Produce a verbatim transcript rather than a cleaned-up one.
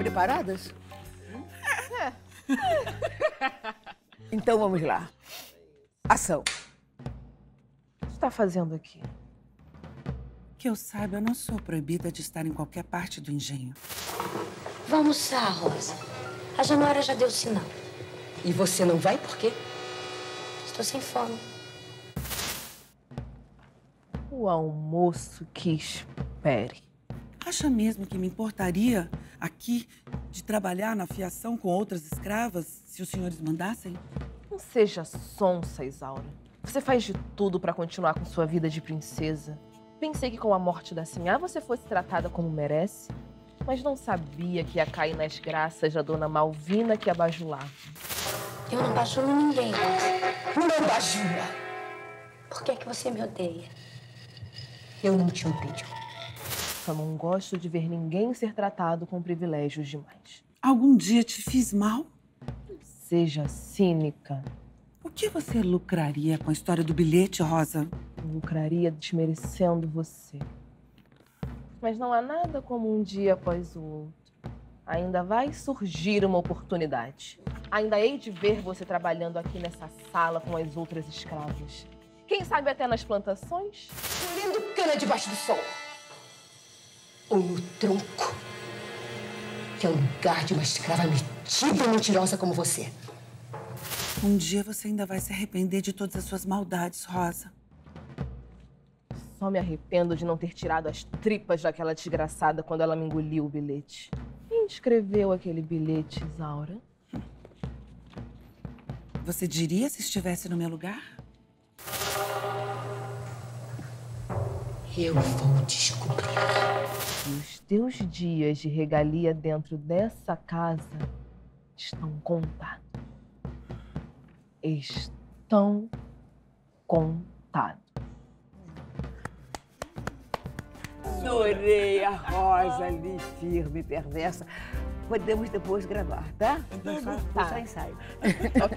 Preparadas? É. Então vamos lá. Ação. O que você está fazendo aqui? Que eu saiba, eu não sou proibida de estar em qualquer parte do engenho. Vamos almoçar, Rosa. A Januária já deu sinal. E você não vai por quê? Estou sem fome. O almoço que espere. Acha mesmo que me importaria aqui de trabalhar na fiação com outras escravas se os senhores mandassem? Não seja sonsa, Isaura. Você faz de tudo para continuar com sua vida de princesa. Pensei que com a morte da Sinhá você fosse tratada como merece, mas não sabia que ia cair nas graças da dona Malvina que a bajulava. Eu não bajulo ninguém, Rosa. Não bajula. Por que é que você me odeia? Eu não te odeio. Só não gosto de ver ninguém ser tratado com privilégios demais. Algum dia te fiz mal? Seja cínica. O que você lucraria com a história do bilhete, Rosa? Eu lucraria desmerecendo você. Mas não há nada como um dia após o outro. Ainda vai surgir uma oportunidade. Ainda hei de ver você trabalhando aqui nessa sala com as outras escravas. Quem sabe até nas plantações? Colhendo cana debaixo do sol. Ou no tronco. Que é o lugar de uma escrava metida e mentirosa como você. Um dia você ainda vai se arrepender de todas as suas maldades, Rosa. Só me arrependo de não ter tirado as tripas daquela desgraçada quando ela me engoliu o bilhete. Quem escreveu aquele bilhete, Isaura? Você diria se estivesse no meu lugar? Eu vou descobrir. E os teus dias de regalia dentro dessa casa estão contados. Estão contados. Adorei a Rosa ali, firme e perversa. Podemos depois gravar, tá? Vou só ensaio.